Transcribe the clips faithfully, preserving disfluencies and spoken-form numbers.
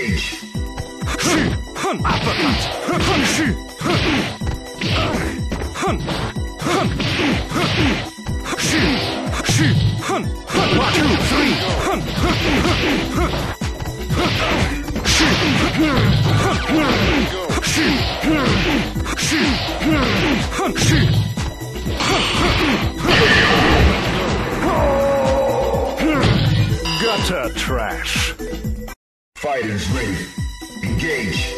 Engage. One, two, three. Gutter trash. Fighters ready. Engage.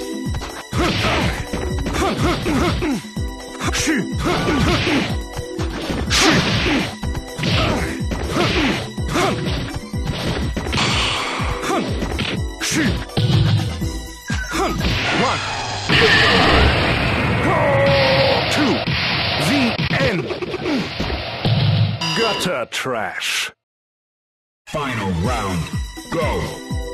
One. Two. The end. Gutter trash. Final round. Go.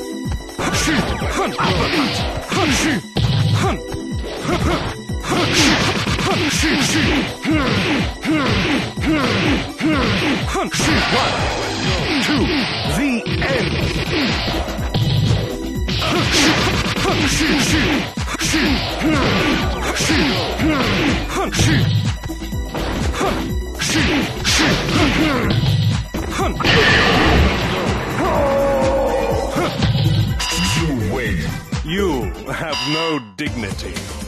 One, two, the end. You win. You have no dignity.